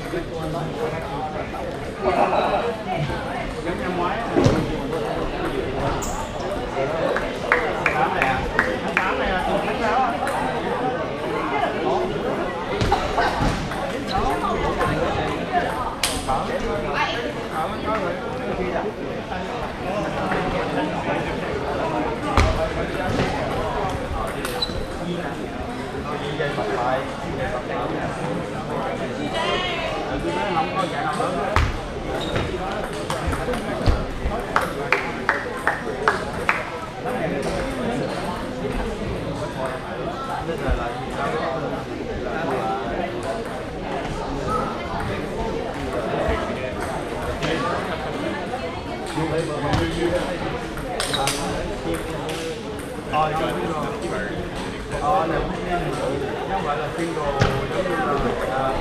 Giống năm ngoái tám này à? Tháng 8 này là tháng 6 á. Có rồi. Dây bật lại, không có dạng nào lớn hết. Không phải là single giống như là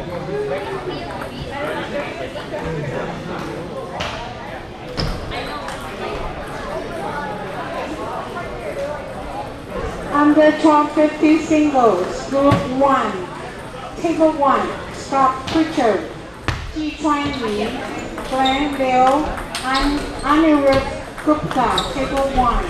Under 1250 singles, group 1, table 1, Scott Pritchard, Ji Chuan Li, Glenn Liu, and Anirudh Gupta, table 1.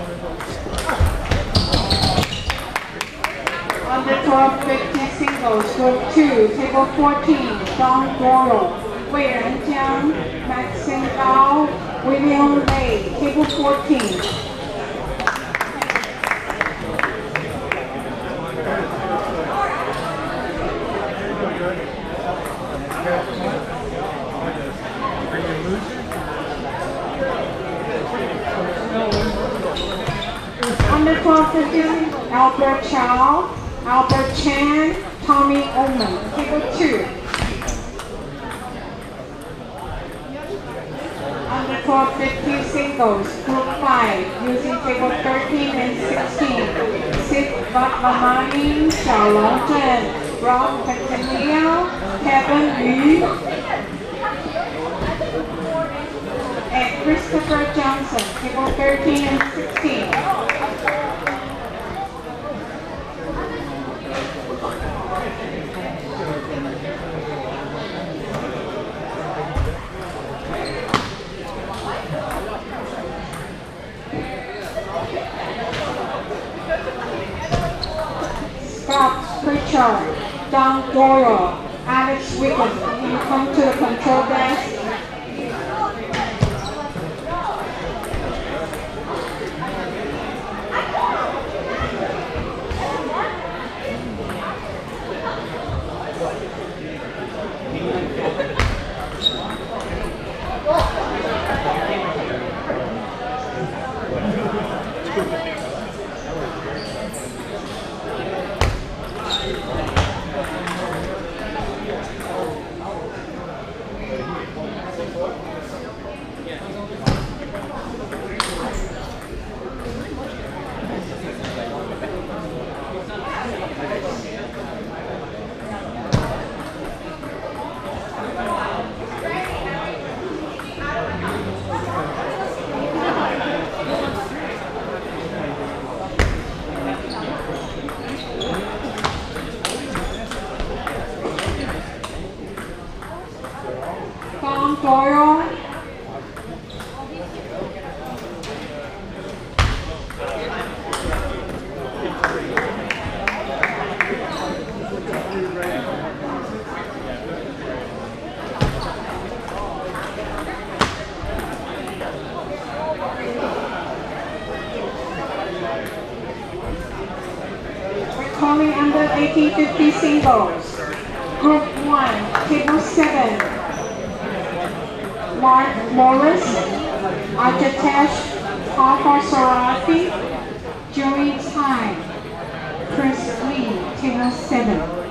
Under 1250 singles, group 2, table 14, Don Doro, Wei Renjiang, Maxine Gao, William Lei, table 14. Under 1250, Albert Chow, Albert Chan, Tommy Oman, table 2. Under 1250 singles, group 5, using table 13 and 16. Sid Vatlamani, Xiao Longzhen, Rob Petanio, Kevin Yu, and Christopher Johnson, table 13 and 16. Scott Pritchard, Don Doyle, Alex Wiggins, can you come to the control desk? Doyle, calling under 1850 singles, group 1, table 7. Mark Morris, Ajitesh Parthasarathi, Joey Tsai, Chris Lee, table 7.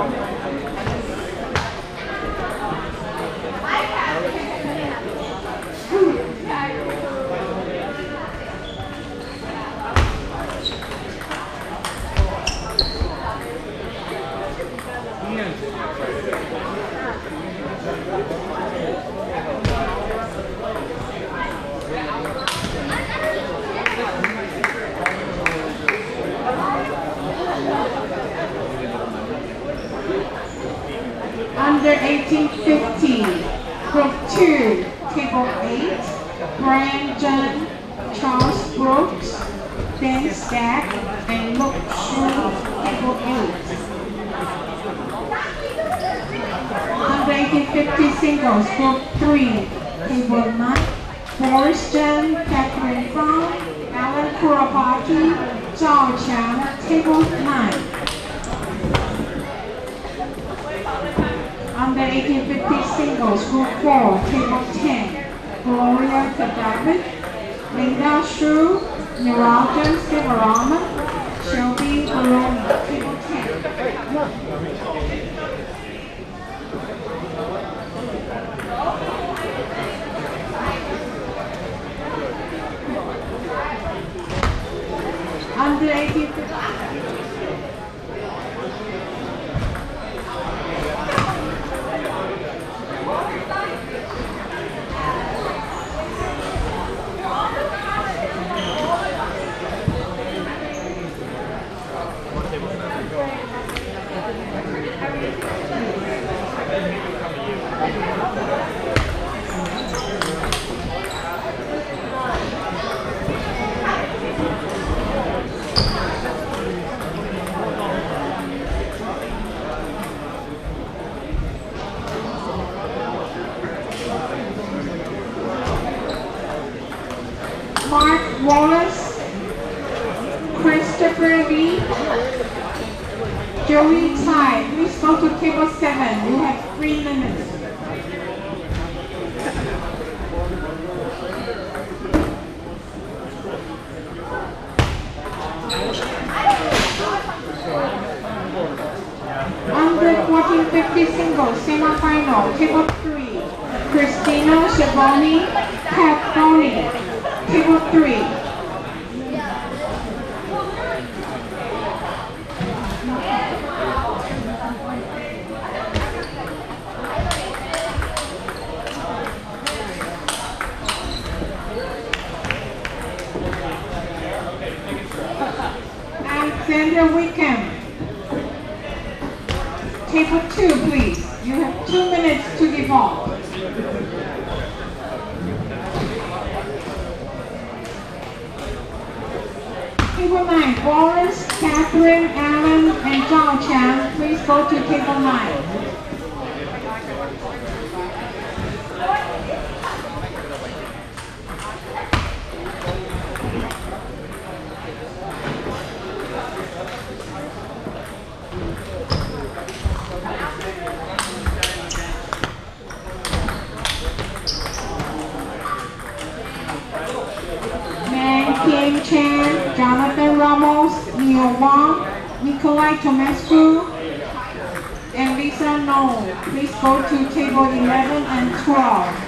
Under 1850, group 2, table 8, Brian John, Charles Brooks, Ben Stack, and Luke Shu, table 8. Under 1850 singles, group 3, table 9, Boris Chen, Catherine Fong, Alan Kurapaki, Zhao Qiang, table 9. Under 1850 singles, group 4, table 10, Gloria David, Linda Shu, Niranjan Sivaraman, Shelby Baroni, table 10. Under 1850. very tight. Please go to table 7. You have 3 minutes. Under 1450 singles semifinal, table 3. Christina Schiavone, Pat table 3. Alexander Wickham. Table 2, please. You have 2 minutes to default. Table 9, Boris, Catherine, Alan, and Zhao Chan. Please go to table 9. Kim Chan, Jonathan Ramos, Neil Wong, Nikolai Tomescu, and Lisa No. Please go to table 11 and 12.